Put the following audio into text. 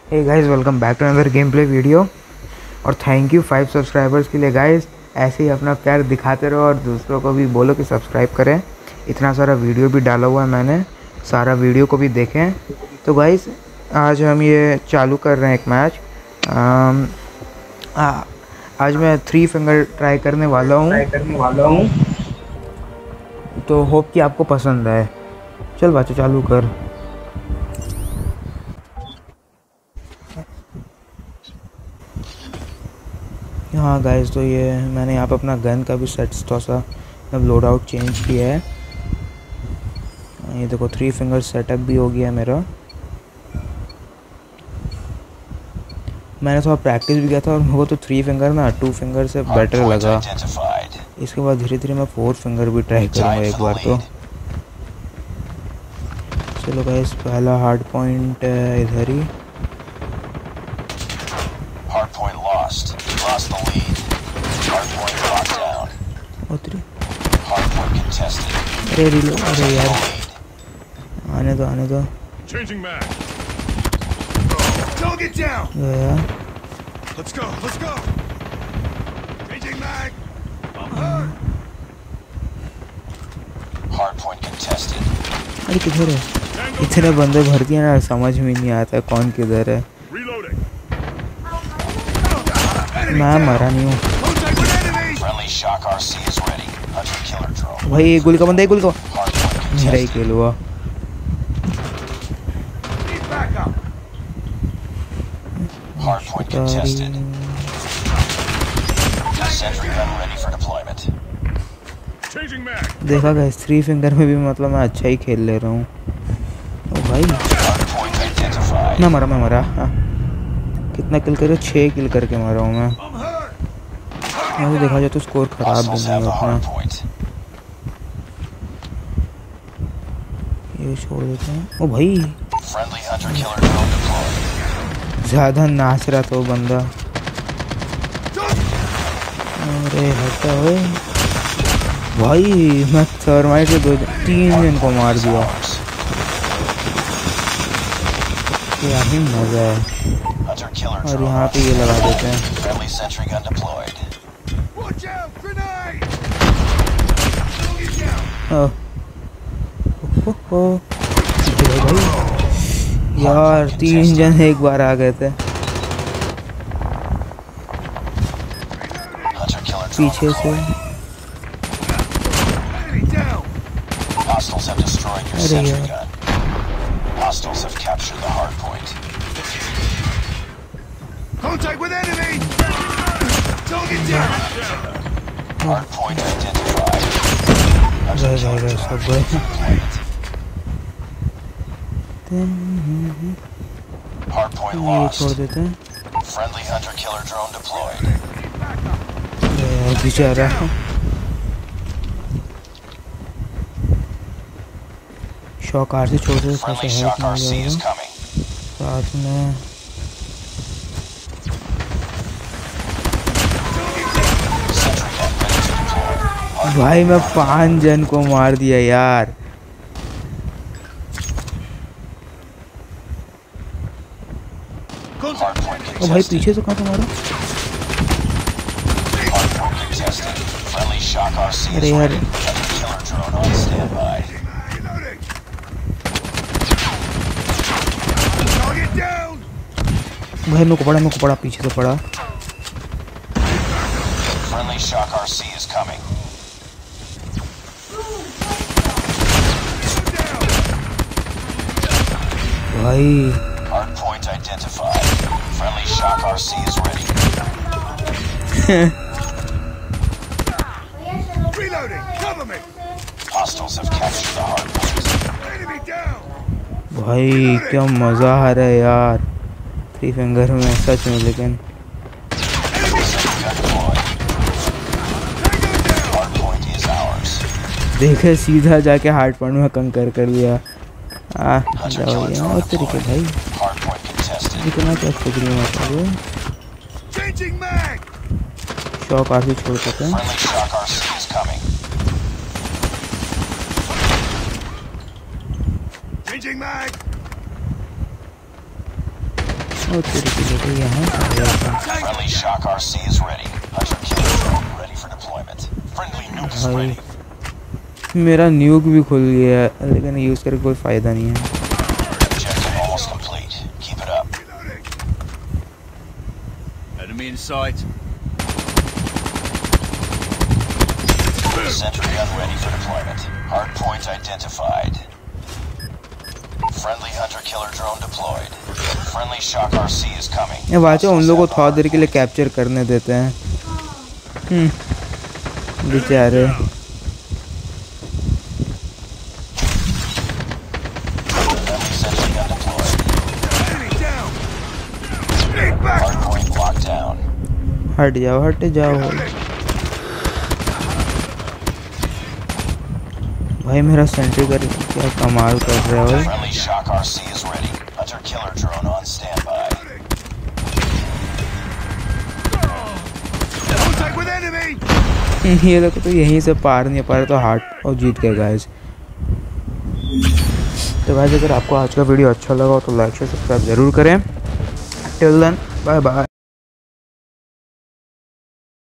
Hey guys, welcome back to another game play video. और thank you 5 subscribers के लिए guys. ऐसे ही अपना प्यार दिखाते रहो और दूसरों को भी बोलो कि सब्सक्राइब करें। इतना सारा वीडियो भी डाला हुआ है मैंने, सारा वीडियो को भी देखें। तो गाइस आज हम ये चालू कर रहे हैं एक मैच। आज मैं 3 फिंगर ट्राई करने वाला हूँ, तो होप कि आपको पसंद आए। चल बच्चों चालू कर। हाँ गाइस, तो ये मैंने यहाँ पे अपना गन का भी सेट थोड़ा सा लोड आउट चेंज किया है। ये देखो 3 फिंगर सेटअप भी हो गया है मेरा। मैंने थोड़ा प्रैक्टिस भी किया था और मेरे को तो 3 फिंगर ना 2 फिंगर से बेटर लगा। इसके बाद धीरे धीरे मैं 4 फिंगर भी ट्राई करूँगा एक बार। तो चलो गाइस, पहला हार्ड पॉइंट इधर ही। अरे रिलोड, अरे यार आने दो गया। अरे किधर है? इतने बंदे भर दिए ना, समझ में नहीं आता कौन किधर है। मैं मरा नहीं हूँ भाई। गोली का बंदा है, गोली का मेरा ही किल हुआ। देखा गया 3 फिंगर में भी मतलब मैं अच्छा ही खेल ले रहा हूँ। ओ भाई मैं मरा। हाँ। कितना किल करे? 6 किल करके मारा हूँ मैं। तो देखा जाए तो स्कोर खराब भी नहीं है अपना। ये छोड़ देते हैं। ओ भाई ज़्यादा नाच रहा था वो बंदा। अरे हटा भाई, मैं थर्माइट से 2-3 जन को मार दिया। क्या ही मजा है। और यहाँ पे ये लगा देते हैं। भाई यार 3 जन एक बार आ गए थे पीछे से। अरे यार सब गए। ये छोड़ देते हैं। बेचारा शॉकार से छोड़ देते, हेल्प मिल जाएगा साथ में। भाई मैं 5 जन को मार दिया यार। ओ भाई पीछे से कहाँ से मारा? अरे यार भाई मेरे को पड़ा पीछे से पड़ा। भाई भाई क्या मजा आ रहा है यार 3 फिंगर में सच में। लेकिन देखे सीधा जाके हार्ड पॉइंट में कंकर कर लिया। और तरीके भाई इतना क्या सोच रही हूँ। शॉक आगे छोड़ सकते हैं। ओ तेरे की बेटे यहाँ आ गया था। Friendly Shock RC is ready. Hunter killer drone ready for deployment. Friendly nuke is ready. मेरा न्यूक भी खुल गया है लेकिन यूज़ करके कोई फ़ायदा नहीं है। Objective almost complete. Keep it up. Enemy in sight. Sentry gun ready for deployment. Hard point identified. Friendly hunter killer drone deployed. Friendly Shock RC is coming. ये बातें उन लोगों को थोड़ा देर के लिए कैप्चर करने देते हैं। बेचारे। Friendly sentry gun deployed. Enemy down. Hard point locked down. हट जाओ भाई मेरा सेंट्री कर क्या कमाल कर रहा है। Friendly Shock RC is ready. Hunter killer drone on standby. Contact with enemy. ये लोग तो यहीं से पार नहीं पा रहे तो हार्ट और जीत गए गाइस। तो गाइस अगर आपको आज का वीडियो अच्छा लगा तो लाइक शेयर सब्सक्राइब जरूर करें। Till then bye bye.